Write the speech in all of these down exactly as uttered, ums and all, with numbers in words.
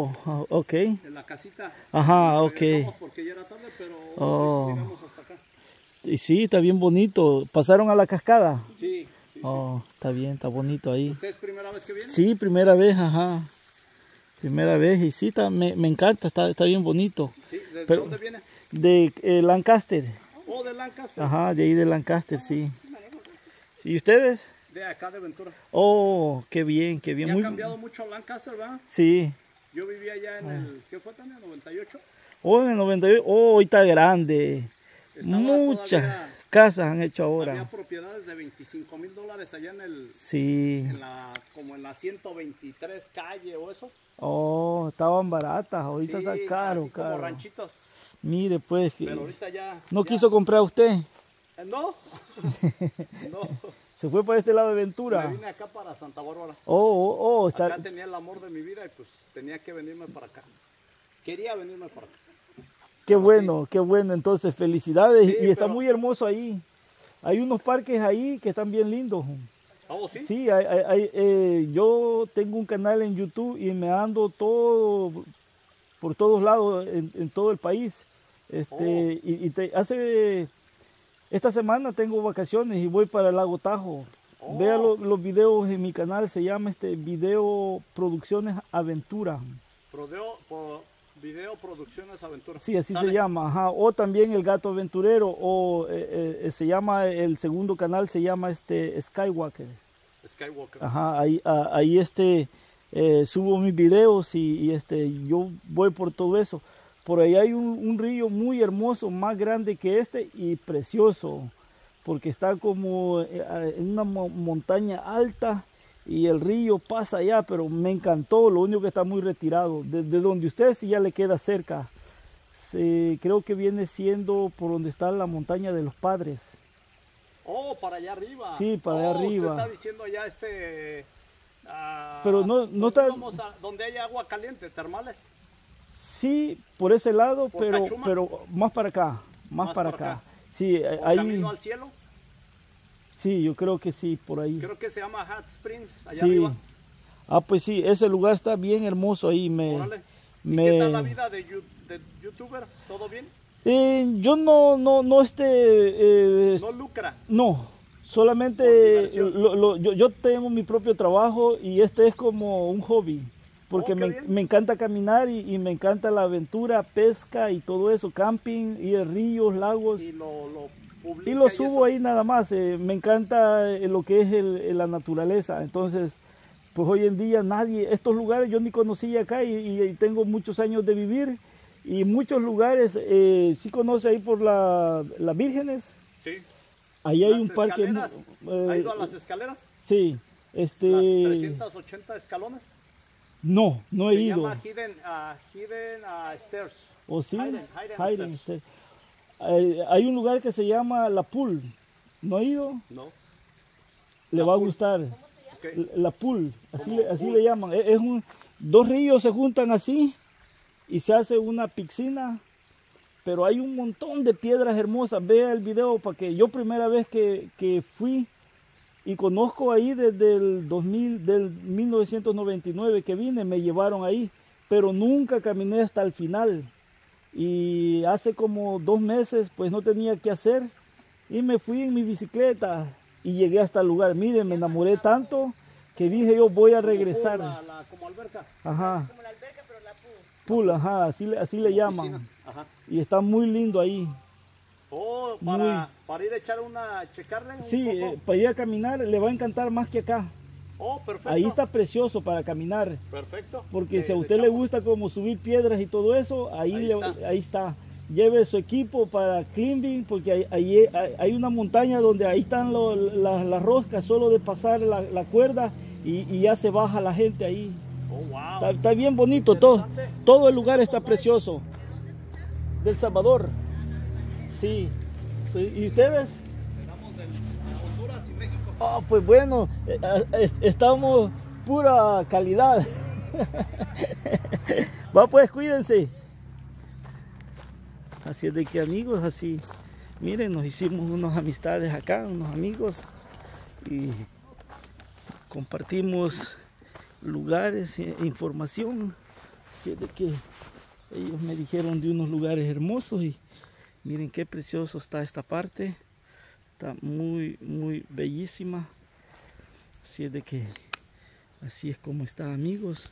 Oh, oh, ok. En la casita. Ajá, ok. Porque ya era tarde, pero oh. llegamos hasta acá. Y sí, está bien bonito. ¿Pasaron a la cascada? Sí. sí oh, sí. Está bien, está bonito ahí. ¿Usted es primera vez que viene? Sí, primera vez, ajá. Primera vez y sí, está, me, me encanta, está, está bien bonito. Sí, ¿de Pero, dónde viene? De eh, Lancaster. Oh, de Lancaster. Ajá, de ahí de Lancaster, sí. ¿Y ustedes? De acá de Ventura. Oh, qué bien, qué bien. Ya Muy... ha cambiado mucho Lancaster, ¿verdad? Sí. Yo vivía allá en el, ¿qué fue también? ¿noventa y ocho? Oh, en el noventa y ocho, oh, hoy está grande. Estaba Muchas todavía, casas han hecho ahora. Había propiedades de veinticinco mil dólares allá en el, sí. en la, como en la ciento veintitrés calle o eso. Oh, estaban baratas, ahorita sí, está caro, así caro. como ranchitos. Mire pues, que pero ahorita ya. ¿No ya... quiso comprar usted? Eh, no, no. ¿Se fue para este lado de Ventura? Me vine acá para Santa Bárbara. Oh, oh, oh. Está... Acá tenía el amor de mi vida y pues tenía que venirme para acá. Quería venirme para acá. Qué pero bueno, sí. Qué bueno. Entonces, felicidades. Sí, y está pero... muy hermoso ahí. Hay unos parques ahí que están bien lindos. Oh, ¿sí? Sí, hay, hay, hay, eh, yo tengo un canal en YouTube y me ando todo, por todos lados, en, en todo el país. Este, oh. Y, y te, hace, esta semana tengo vacaciones y voy para el Lago Tahoe. Oh. Vea lo, los videos en mi canal, se llama este Video Producciones Aventura. Prodeo, pro, Video Producciones Aventura. Sí, así Dale. se llama. Ajá. O también El Gato Aventurero, o eh, eh, se llama, el segundo canal se llama este Skywalker. Skywalker. Ajá, ahí, a, ahí este, eh, subo mis videos y, y este, yo voy por todo eso. Por ahí hay un, un río muy hermoso, más grande que este y precioso, porque está como en una montaña alta y el río pasa allá, pero me encantó. Lo único que está muy retirado, de, de donde usted sí ya le queda cerca. Se, creo que viene siendo por donde está la montaña de los Padres. Oh, para allá arriba. Sí, para oh, allá arriba. Usted está diciendo allá este... Uh, pero no, no está... A, donde hay agua caliente, termales. Sí, por ese lado, ¿Por pero, Cachuma? pero más para acá, más, más para acá. acá. Sí, ¿Por ahí... camino al cielo? Sí, yo creo que sí, por ahí. Creo que se llama Hot Springs, allá sí. arriba. Ah, pues sí, ese lugar está bien hermoso ahí. Me, ¿Y me... qué tal la vida de, de youtuber? ¿Todo bien? Eh, yo no, no, no este... Eh, ¿No lucra? No, solamente lo, lo, yo, yo tengo mi propio trabajo y este es como un hobby. Porque oh, me, me encanta caminar y, y me encanta la aventura, pesca y todo eso, camping, ir a ríos, lagos. Y lo, lo, y lo subo y ahí nada más. Eh, me encanta lo que es el, la naturaleza. Entonces, pues hoy en día nadie, estos lugares yo ni conocía acá y, y, y tengo muchos años de vivir. Y muchos lugares, eh, ¿sí conoce ahí por la, las Vírgenes? Sí. Ahí hay las un parque. Eh, ¿Ha ido a las escaleras? Sí. Este... ¿Las trescientos ochenta escalones? No, no he Se ido. Se llama Hidden, uh, hidden uh, Stairs. ¿O sí? Hidden, hidden hidden stairs. Hay, hay un lugar que se llama La Pool. ¿No ha ido? No. Le la va pool. a gustar. Okay. La Pool, así, le, así le llaman. Es un, dos ríos se juntan así y se hace una piscina. Pero hay un montón de piedras hermosas. Vea el video para que yo primera vez que, que fui y conozco ahí desde el dos mil, del mil novecientos noventa y nueve que vine, me llevaron ahí, pero nunca caminé hasta el final. Y hace como dos meses pues no tenía que hacer y me fui en mi bicicleta y llegué hasta el lugar. Miren, me enamoré tanto que dije yo voy a regresar. La, la, como alberca. Ajá. Como la alberca, pero la pool. Pool, ajá, así, así le llaman. Ajá. Y está muy lindo ahí. Oh, para, muy... para ir a echar una, checarle un Sí, poco. Eh, para ir a caminar le va a encantar más que acá. Oh, perfecto. Ahí está precioso para caminar. Perfecto. Porque le, si a usted le, le gusta como subir piedras y todo eso, ahí, ahí, le, está. ahí está. Lleve su equipo para climbing, porque hay, hay, hay una montaña donde ahí están lo, la, las roscas, solo de pasar la, la cuerda y, y ya se baja la gente ahí. Oh, wow. Está, está bien bonito, todo, todo el lugar está precioso. Del Salvador. Sí. ¿Y ustedes? Estamos de Honduras y México. Oh, pues bueno, estamos pura calidad. Va pues, cuídense. Así es de que amigos, así, miren, nos hicimos unas amistades acá, unos amigos, y compartimos lugares, información Así es de que ellos me dijeron de unos lugares hermosos y miren qué precioso está esta parte. Está muy, muy bellísima. Así es de que así es como está, amigos.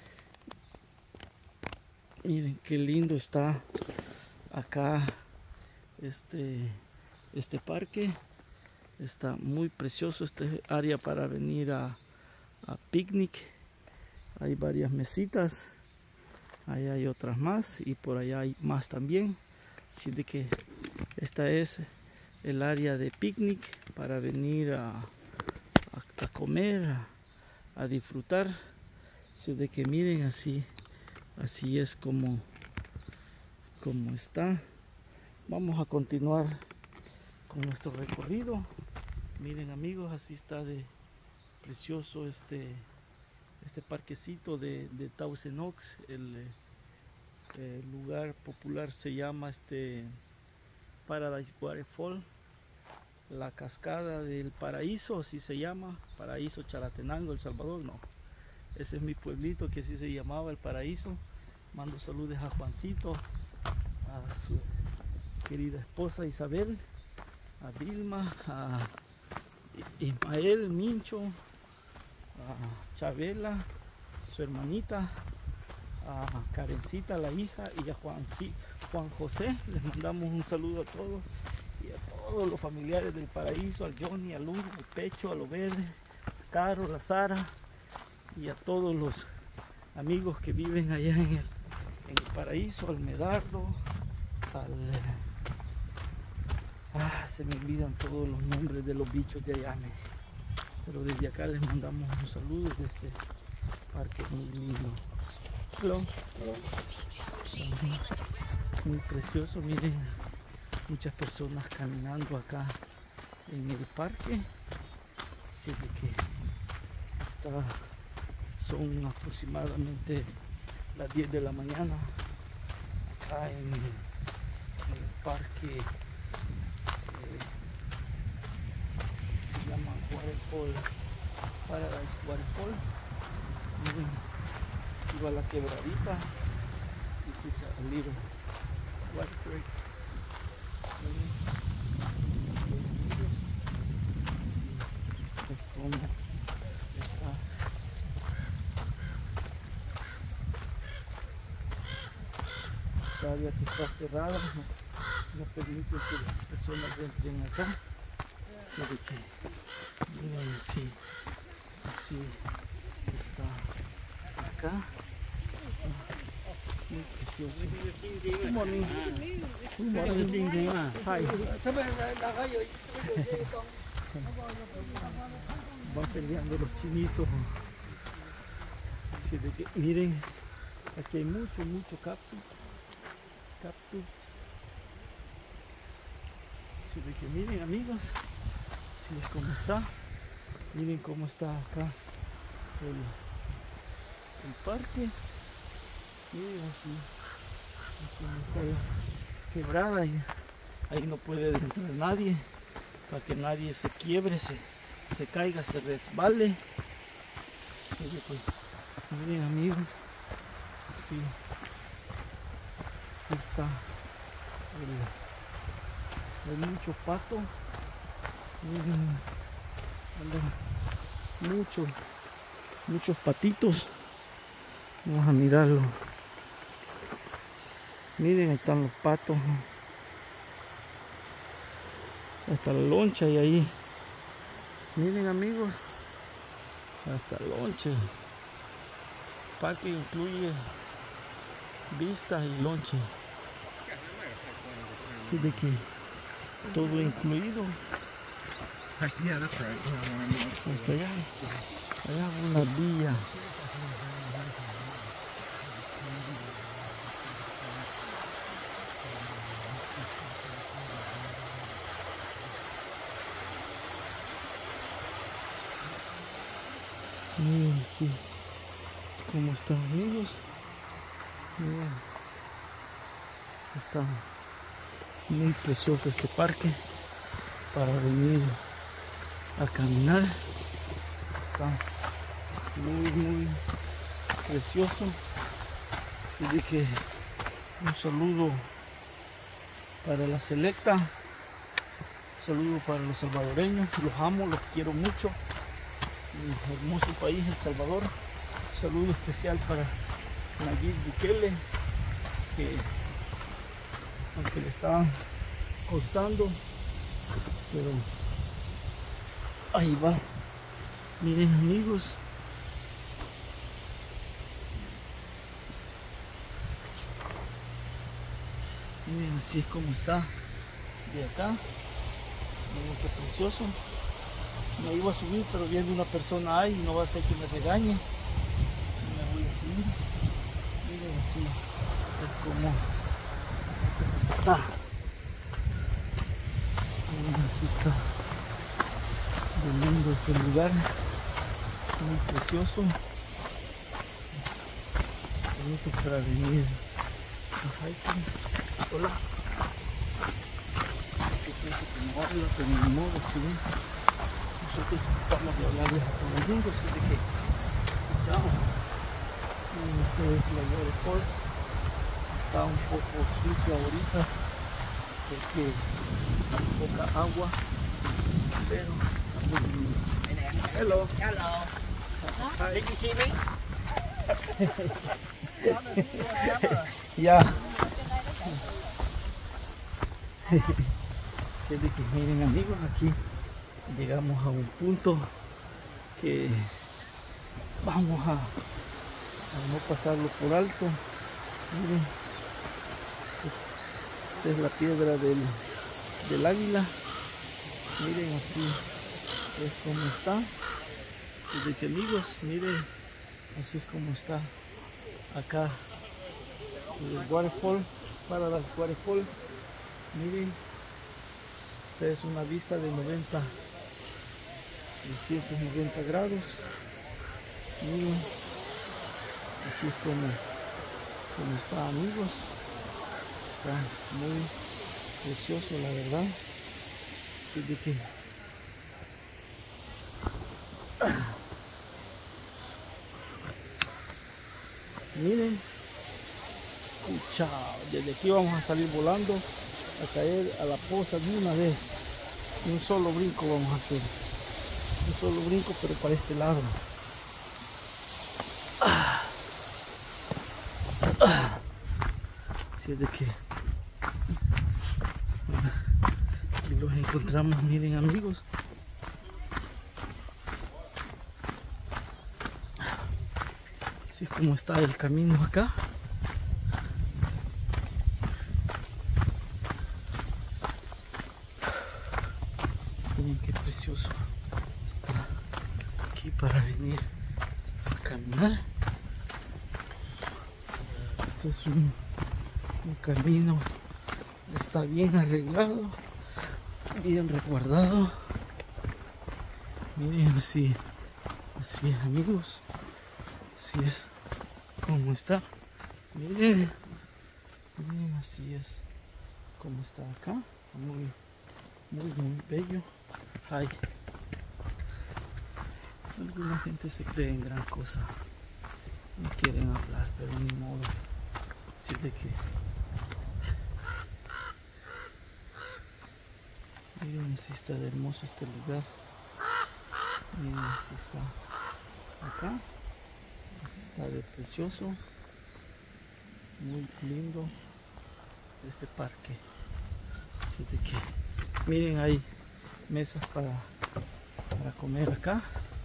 Miren qué lindo está acá este, este parque. Está muy precioso este área para venir a, a picnic. Hay varias mesitas. Ahí hay otras más y por allá hay más también. Así de que esta es el área de picnic para venir a, a, a comer, a, a disfrutar. Así de que miren, así, así es como, como está. Vamos a continuar con nuestro recorrido. Miren, amigos, así está de precioso este, este parquecito de, de Thousand Oaks. El, el lugar popular se llama este Paradise Waterfall, la cascada del paraíso, así se llama. Paraíso Chalatenango, El Salvador, no, ese es mi pueblito que así se llamaba, El Paraíso. Mando saludos a Juancito, a su querida esposa Isabel, a Vilma, a Ismael, Mincho, a Chabela, su hermanita, a Karencita, la hija, y a Juan, Juan José. Les mandamos un saludo a todos y a todos los familiares del Paraíso, al Johnny, a Luz, al Pecho, a Lo Verde, a Caro, a Sara y a todos los amigos que viven allá en el, en el Paraíso, al Medardo, al... Ah, se me olvidan todos los nombres de los bichos de allá, pero desde acá les mandamos un saludo de este parque muy lindo. Hello. Muy precioso, miren, muchas personas caminando acá en el parque. Así de que está, son aproximadamente las diez de la mañana acá en el, en el parque. Se llama Waterfall, Paradise Waterfall. Miren, iba a la quebradita. This is a little water break. Así es como está. Esta área que está cerrada no, no permite que las personas entren acá. Así de que miren, así, así está acá. Muy precioso. Good morning. Good morning. Hi. Van peleando los chinitos. Así de que miren, aquí hay mucho, mucho cactus. Cactus. Así de que miren, amigos, así es como está. Miren cómo está acá el, el parque. Miren así, aquí está quebrada y ahí no puede entrar nadie, para que nadie se quiebre, se, se caiga, se resbale. Así de que, miren, amigos, así, así está el, hay mucho pato. Miren, andan muchos, muchos patitos. Vamos a mirarlo. Miren, ahí están los patos. Hasta la loncha y ahí. Miren, amigos, hasta la loncha. El parque incluye vistas y lonche. Así de que todo incluido. Yeah, that's right. Hasta allá, allá una vía. Miren, sí, cómo están, amigos. Miren, está muy precioso este parque para venir a caminar. Está muy, muy precioso. Así de que un saludo para la selecta, un saludo para los salvadoreños, los amo, los quiero mucho. Mi hermoso país, El Salvador. Un saludo especial para Nayib Bukele, que aunque le está costando, pero ahí va. Miren, amigos, miren, así es como está de acá. Miren qué precioso. Me iba a subir, pero viendo una persona ahí, no va a ser que me regañe. Me voy a subir. Miren, así es como está. Miren, así está de lindo este lugar, muy precioso, bonito para venir a hiking. Hola, que pienso que no hablo, pero ni modo, si ven, nosotros estamos de hablarles a todo el mundo, así de que chao. Miren ustedes la waterfall, está un poco sucio ahorita porque hay poca agua, pero hello. Hello. Hi. Did you see me? Ya. Así de que miren, amigos, aquí llegamos a un punto que vamos a, a no pasarlo por alto. Miren, esta es la piedra del, del águila. Miren, así es como está. Así de que, amigos, miren, así es como está acá el waterfall, para la waterfall. Miren, esta es una vista de noventa, de ciento noventa grados. Miren, así es como, como está, amigos. Está muy precioso, la verdad. Así de que miren, y chao, desde aquí vamos a salir volando a caer a la poza de una vez. Un solo brinco vamos a hacer, un solo brinco, pero para este lado. Así es de que aquí los encontramos, miren, amigos. Así es como está el camino acá. Miren qué precioso está aquí para venir a caminar. Este es un, un camino, está bien arreglado, bien resguardado. Miren, así, así es, amigos. Así es como está. Miren, miren, así es como está acá. Muy, muy, muy bello. Ay, alguna gente se cree en gran cosa, no quieren hablar, pero ni modo. Así de que miren, así está de hermoso este lugar. Miren, así está acá. Así está de precioso, muy lindo este parque. Así de que miren, hay mesas para, para comer acá.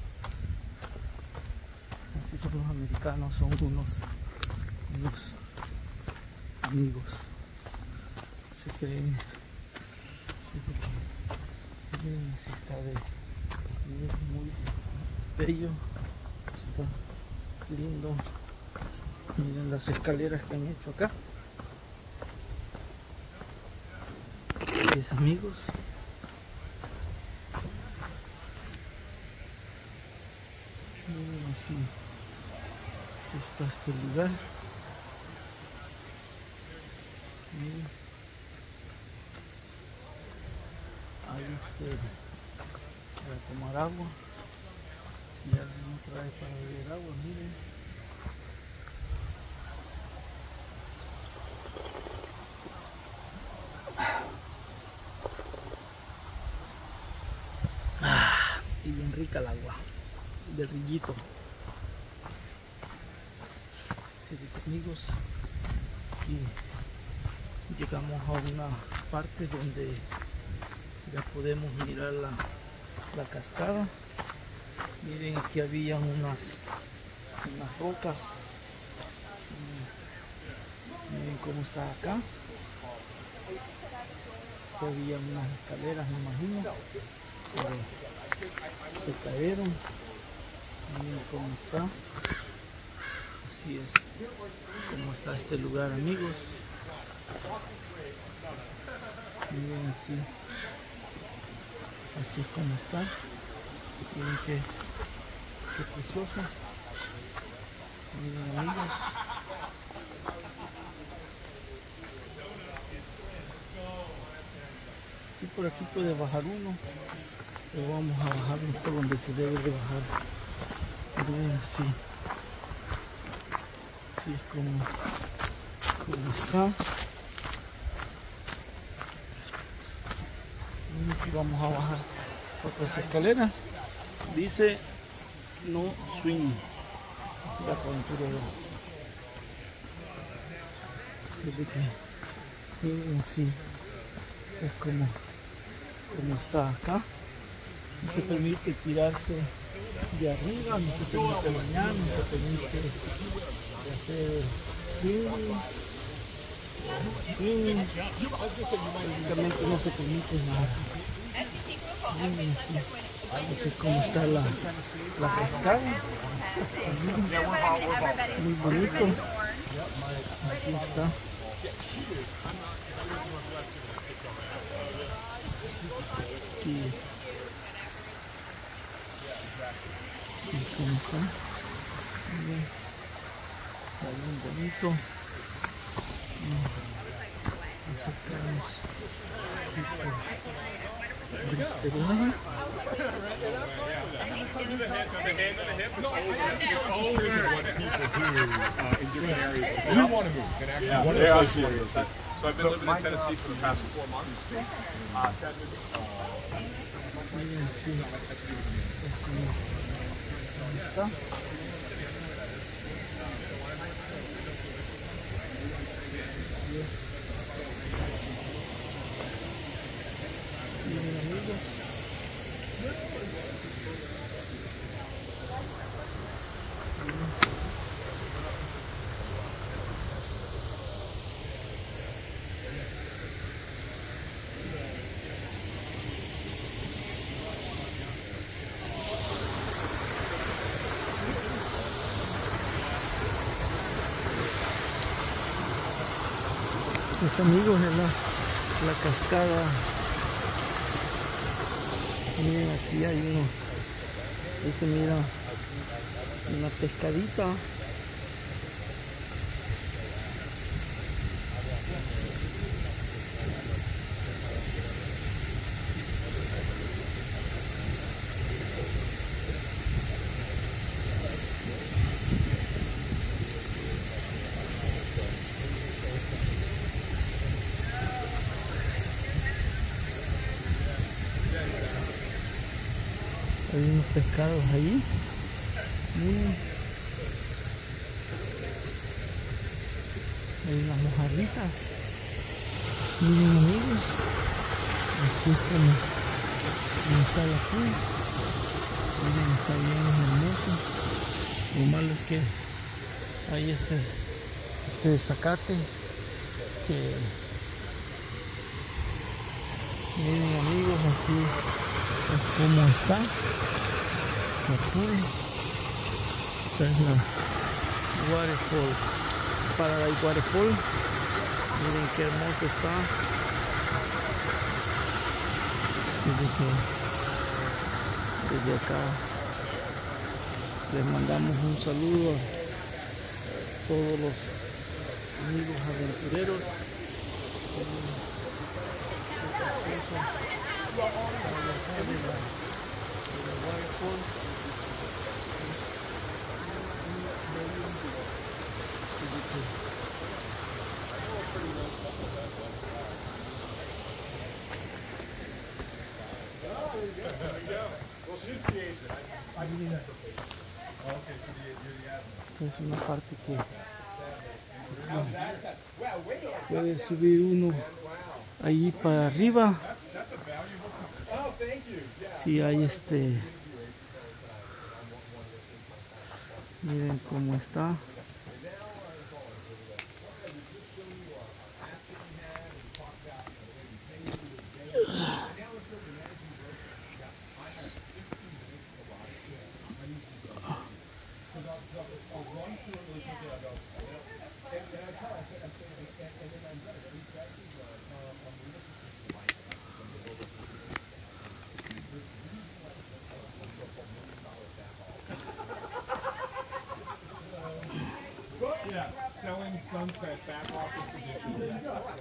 Así son los americanos, son unos, unos amigos, se creen. Así de que miren, así está de muy, muy bello, está lindo. Miren las escaleras que han hecho acá. Mis amigos, miren, así, así está este lugar. Miren, hay este para tomar agua. Si alguien no trae para beber agua, miren. rica el agua del rillito. Así que, amigos, aquí llegamos a una parte donde ya podemos mirar la, la cascada. Miren, aquí había unas, unas rocas. Miren cómo está acá. Aquí había unas escaleras, me imagino, pero se cayeron. Miren cómo está. Así es como está este lugar, amigos. Miren, así así es como está. Miren qué, qué precioso. Miren, amigos. Y por aquí puede bajar uno, pero vamos a bajarnos por donde se debe de bajar. Miren, así así es como, como está. Y aquí vamos a bajar otras escaleras. Dice no swing. La aventurero. Se ve que miren, así es como, como está acá. No se permite tirarse de arriba, no se permite bañar, no se permite hacer swing, swing. Prácticamente no se permite nada. Miren, así es como está la, la cascada. Muy bonito. Aquí está. Aquí. Así es como está. Miren. Está bien bonito. Acercamos por este lado. You want to move, and actually Yeah, one of yeah, the I places see where what you're you're saying. So I've been living in Tennessee for the past four months. Uh, Miren, sí. Es como, como está. Así es. Miren, amigos. Pues amigos, es la, la cascada. Miren, aquí hay uno. Ahí se mira una pescadita. Hay unos pescados ahí. Miren. Hay unas mojarritas. Miren, amigos. Así es como, como está la playa. Miren, está bien hermoso. Lo malo es que hay este, este zacate que, miren, amigos, así es como está la playa. Esta es la waterfall, Paradise Waterfall. Miren qué hermoso está. Desde, desde acá les mandamos un saludo a todos los amigos aventureros. We'll shoot the agent. Miren. Esta es una parte que no, puede subir uno ahí para arriba. Si hay este, miren cómo está. Yeah, selling Sunset back office edition.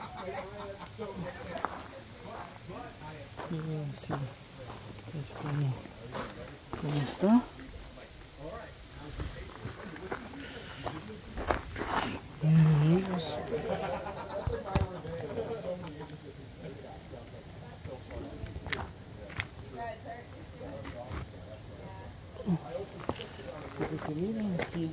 Miren, sí, es como, como está. Amigos. Porque miren aquí.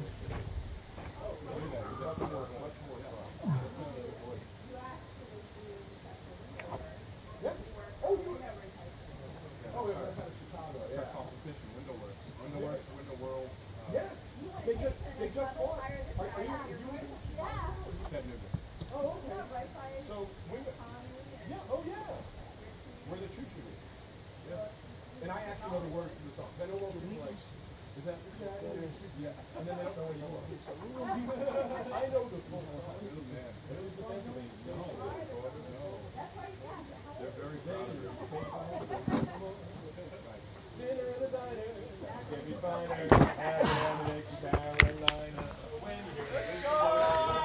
And I actually know the words to the song. I know all the like, is that yeah? And then they don't know what you are. I know the full song. Man, it was the thing. No, no. They're very proud of it. Dinner in the diner. Get me finer. Have it on the next Carolina. When you're ready to go.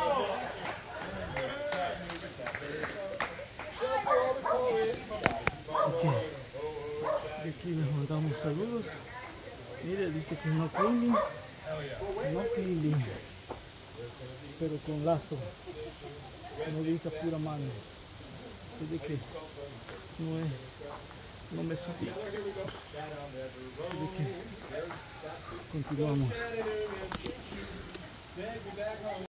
Aquí les mandamos saludos. Mire, dice que no cleaning, no cleaning, pero con lazo, no dice a pura mano. Así de que no, es, no me subí. Así de que continuamos.